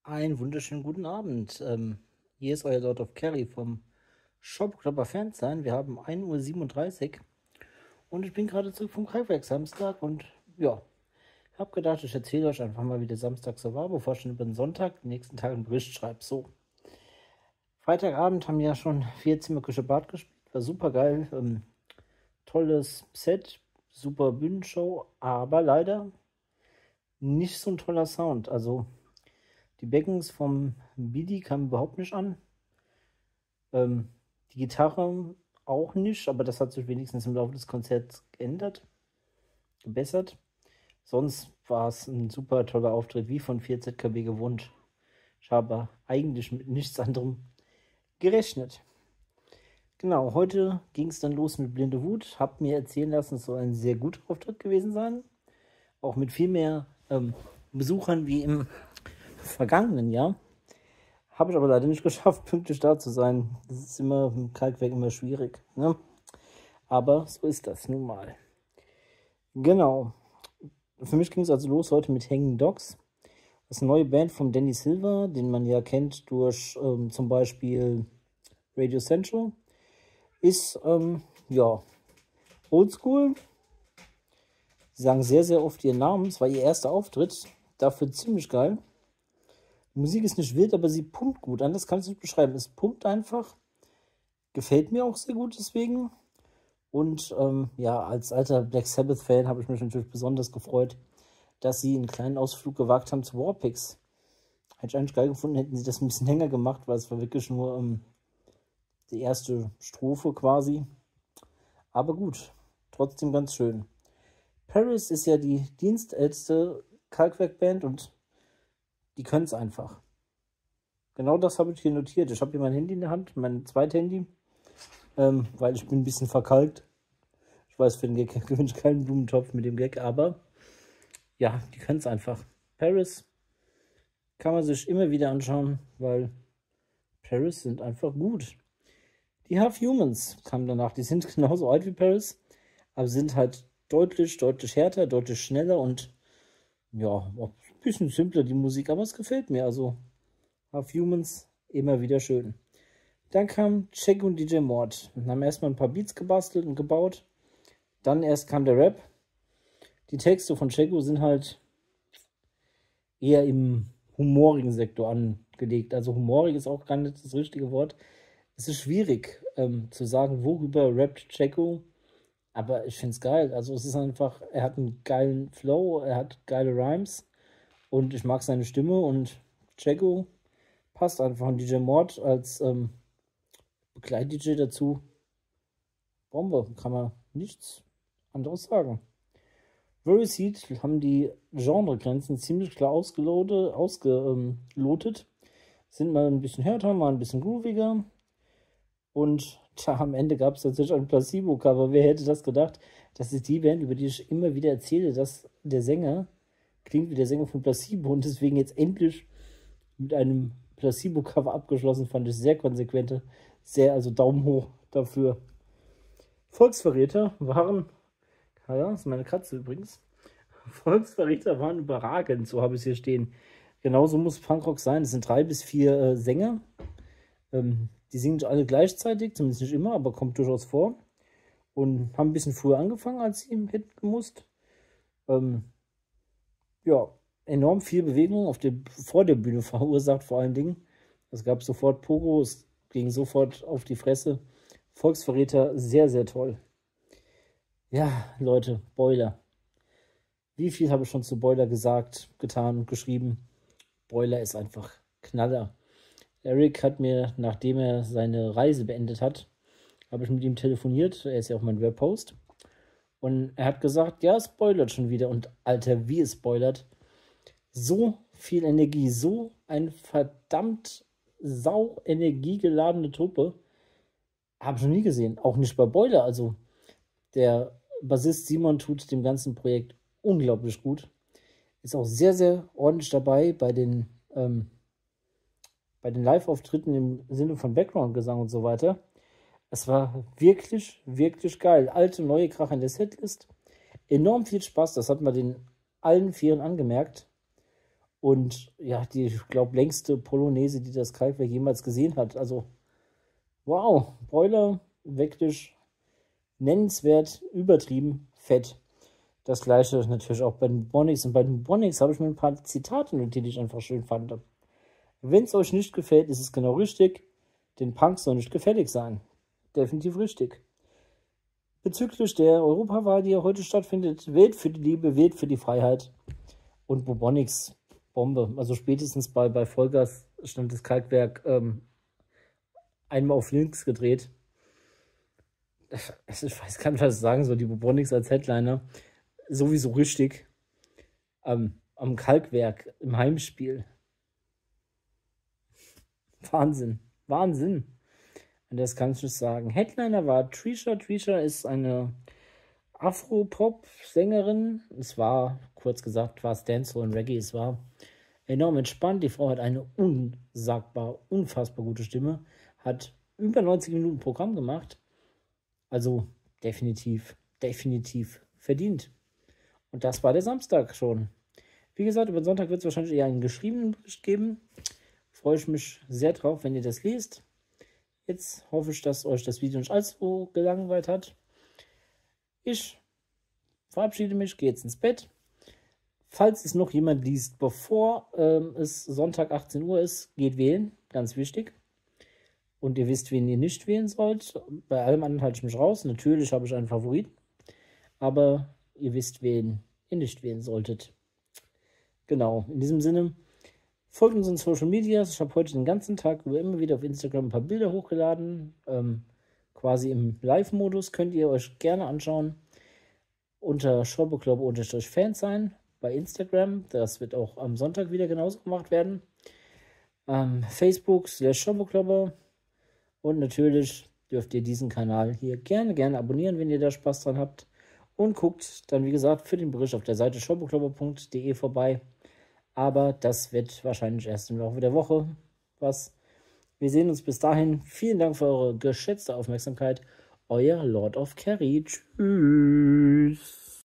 Einen wunderschönen guten Abend. Hier ist euer Lord of Kerry vom Shop Klopper Fansign. Wir haben 1:37 Uhr und ich bin gerade zurück vom Kraftwerk Samstag und ja, ich habe gedacht, ich erzähle euch einfach mal, wie der Samstag so war, bevor ich dann über den Sonntag, den nächsten Tag einen Bericht schreibe. So, Freitagabend haben wir ja schon 4 Zimmer Küche Bad gespielt, war super geil. Tolles Set, super Bühnenshow, aber leider nicht so ein toller Sound. Also die Beckens vom Bidi kamen überhaupt nicht an. Ähm, die Gitarre auch nicht, aber das hat sich wenigstens im Laufe des Konzerts geändert, gebessert. Sonst war es ein super toller Auftritt, wie von 4ZKW gewohnt. Ich habe eigentlich mit nichts anderem gerechnet. Genau, heute ging es dann los mit Blinde Wut. Hab mir erzählen lassen, es soll ein sehr guter Auftritt gewesen sein. Auch mit viel mehr Besuchern wie im vergangenen Jahr. Habe ich aber leider nicht geschafft, pünktlich da zu sein. Das ist immer im Kalkwerk immer schwierig. Ne? Aber so ist das nun mal. Genau. Für mich ging es also los heute mit Hanging Dogs. Das ist eine neue Band von Danny Silver, den man ja kennt durch zum Beispiel Radio Central. Ist, ja, oldschool. Sie sagen sehr, sehr oft ihren Namen. Es war ihr erster Auftritt. Dafür ziemlich geil. Die Musik ist nicht wild, aber sie pumpt gut. Anders kann ich es nicht beschreiben. Es pumpt einfach. Gefällt mir auch sehr gut deswegen. Und ja, als alter Black Sabbath-Fan habe ich mich natürlich besonders gefreut, dass sie einen kleinen Ausflug gewagt haben zu Warpix. Hätte ich eigentlich geil gefunden, hätten sie das ein bisschen länger gemacht, weil es war wirklich nur die erste Strophe quasi. Aber gut, trotzdem ganz schön. Paris ist ja die dienstälteste Kalkwerkband und die können es einfach. Genau das habe ich hier notiert. Ich habe hier mein Handy in der Hand, mein zweites Handy, weil ich bin ein bisschen verkalkt. Ich weiß, für den Gag gewinne ich keinen Blumentopf mit dem Gag, aber ja, die können es einfach. Paris kann man sich immer wieder anschauen, weil Paris sind einfach gut. Die Half Humans kamen danach. Die sind genauso alt wie Paris, aber sind halt deutlich, deutlich härter, deutlich schneller und ja, auch ein bisschen simpler die Musik, aber es gefällt mir. Also Half Humans immer wieder schön. Dann kam Check und DJ Mord und haben erstmal ein paar Beats gebastelt und gebaut. Dann erst kam der Rap. Die Texte von Checo sind halt eher im humorigen Sektor angelegt. Also humorig ist auch gar nicht das richtige Wort. Es ist schwierig zu sagen, worüber rappt Checo, aber ich finde es geil. Also es ist einfach, er hat einen geilen Flow, er hat geile Rhymes und ich mag seine Stimme und Checo passt einfach. Und DJ Mord als Begleit-DJ dazu, Bombe, kann man nichts anderes sagen. Very Seed haben die Genregrenzen ziemlich klar ausgelotet. Sind mal ein bisschen härter, mal ein bisschen grooviger. Und tja, am Ende gab es tatsächlich ein Placebo-Cover. Wer hätte das gedacht? Das ist die Band, über die ich immer wieder erzähle, dass der Sänger klingt wie der Sänger von Placebo und deswegen jetzt endlich mit einem Placebo-Cover abgeschlossen, fand ich sehr konsequente. Sehr, also Daumen hoch dafür. Volksverräter waren, ja, das ist meine Katze übrigens. Volksverräter waren überragend, so habe ich es hier stehen. Genauso muss Punkrock sein. Es sind 3 bis 4 Sänger. Die singen nicht alle gleichzeitig, zumindest nicht immer, aber kommt durchaus vor. Und haben ein bisschen früher angefangen, als sie im Hit gemusst. Ja, enorm viel Bewegung vor der Bühne verursacht, vor allen Dingen. Es gab sofort Pogo, es ging sofort auf die Fresse. Volksverräter, sehr, sehr toll. Ja, Leute, Boiler. Wie viel habe ich schon zu Boiler gesagt, getan und geschrieben? Boiler ist einfach Knaller. Eric hat mir, nachdem er seine Reise beendet hat, habe ich mit ihm telefoniert. Er ist ja auch mein Webhost. Und er hat gesagt, ja, es spoilert schon wieder. Und Alter, wie es spoilert. So viel Energie, so eine verdammt sau energiegeladene Truppe habe ich noch nie gesehen. Auch nicht bei Boiler. Also der Bassist Simon tut dem ganzen Projekt unglaublich gut. Ist auch sehr, sehr ordentlich dabei bei den Live-Auftritten im Sinne von Background-Gesang und so weiter. Es war wirklich, wirklich geil. Alte, neue Kracher in der Setlist. Enorm viel Spaß. Das hat man den allen Vieren angemerkt. Und ja, die, ich glaube, längste Polonaise, die das Kalkwerk jemals gesehen hat. Also, wow, Broiler, wirklich nennenswert, übertrieben, fett. Das gleiche natürlich auch bei den Bubonics. Und bei den Bubonics habe ich mir ein paar Zitate notiert, die ich einfach schön fand. Wenn es euch nicht gefällt, ist es genau richtig. Den Punks soll nicht gefällig sein. Definitiv richtig. Bezüglich der Europawahl, die ja heute stattfindet, wählt für die Liebe, wählt für die Freiheit. Und Bubonics, Bombe. Also spätestens bei Vollgas stand das Kalkwerk einmal auf links gedreht. Ich weiß gar nicht, was ich sagen soll. Die Bubonics als Headliner. Sowieso richtig. Am Kalkwerk im Heimspiel. Wahnsinn. Wahnsinn. Und das kann ich nicht sagen. Headliner war Trisha. Trisha ist eine Afro-Pop-Sängerin. Es war, kurz gesagt, war es Dancehall und Reggae. Es war enorm entspannt. Die Frau hat eine unsagbar, unfassbar gute Stimme. Hat über 90 Minuten Programm gemacht. Also definitiv, definitiv verdient. Und das war der Samstag schon. Wie gesagt, über den Sonntag wird es wahrscheinlich eher einen geschriebenen Bericht geben. Freue ich mich sehr drauf, wenn ihr das liest. Jetzt hoffe ich, dass euch das Video nicht allzu gelangweilt hat. Ich verabschiede mich, gehe jetzt ins Bett. Falls es noch jemand liest, bevor es Sonntag 18 Uhr ist, geht wählen. Ganz wichtig. Und ihr wisst, wen ihr nicht wählen sollt. Bei allem anderen halte ich mich raus. Natürlich habe ich einen Favoriten. Aber ihr wisst, wen ihr nicht wählen solltet. Genau, in diesem Sinne, folgt uns in Social Media. Ich habe heute den ganzen Tag über immer wieder auf Instagram ein paar Bilder hochgeladen. Quasi im Live-Modus könnt ihr euch gerne anschauen. Unter Schobbeklubbe-Fans sein bei Instagram. Das wird auch am Sonntag wieder genauso gemacht werden. Facebook/Schobbeklubbe. Und natürlich dürft ihr diesen Kanal hier gerne abonnieren, wenn ihr da Spaß dran habt. Und guckt dann, wie gesagt, für den Bericht auf der Seite schobbeklubbe.de vorbei. Aber das wird wahrscheinlich erst im Laufe der Woche was. Wir sehen uns bis dahin. Vielen Dank für eure geschätzte Aufmerksamkeit. Euer Lord of Carry. Tschüss.